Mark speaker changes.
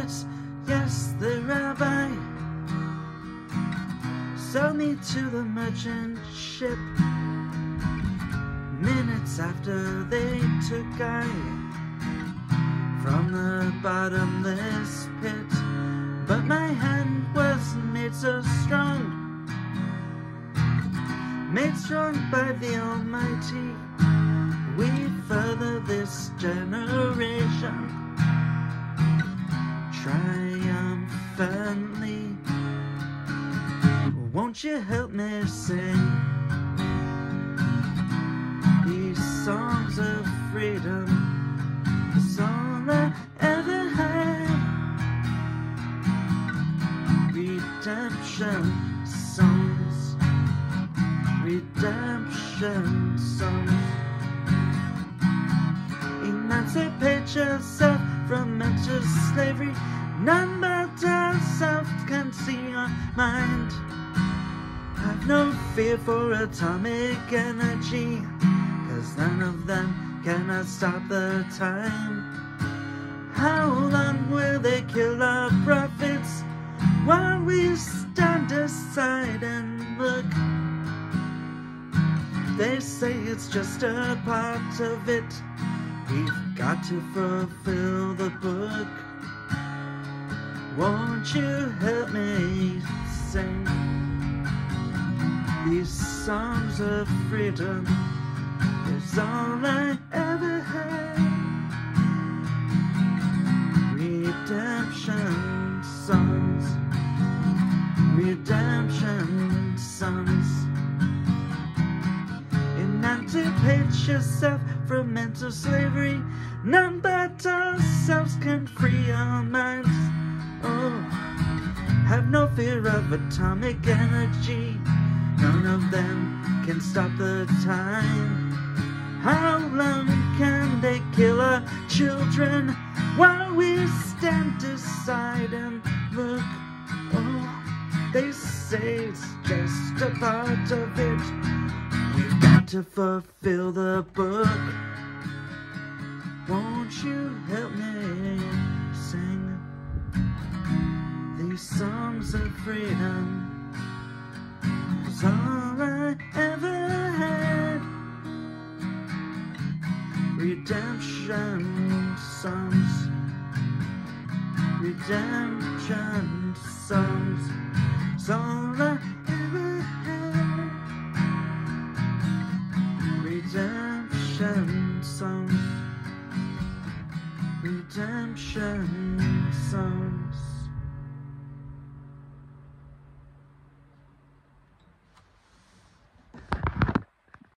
Speaker 1: yes, yes, the rabbi sold me to the merchant ship. Minutes after they took I from the bottomless pit, but my hand was made so strong, made strong by the Almighty. We further this generation triumphantly. Won't you help me sing these songs of freedom? It's all I ever had. Redemption songs, redemption songs. Emancipate yourself from mental slavery. None but ourselves can see our mind. Have no fear for atomic energy, 'cause none of them cannot stop the time. How long will they kill our prophets while we stand aside and look? They say it's just a part of it. We've got to fulfill the book. Won't you help me sing these songs of freedom? It's all I ever had. Redemption songs, redemption songs. Emancipate yourself from mental slavery. None but ourselves can free our minds. Oh, have no fear of atomic energy. None of them can stop the time. How long can they kill our children while we stand aside and look? Oh, they say it's just a part of it. We've got to fulfill the book. Won't you help me sing these songs of freedom? It's all I ever had. Redemption songs, redemption songs. It's all I ever had. Redemption songs, redemption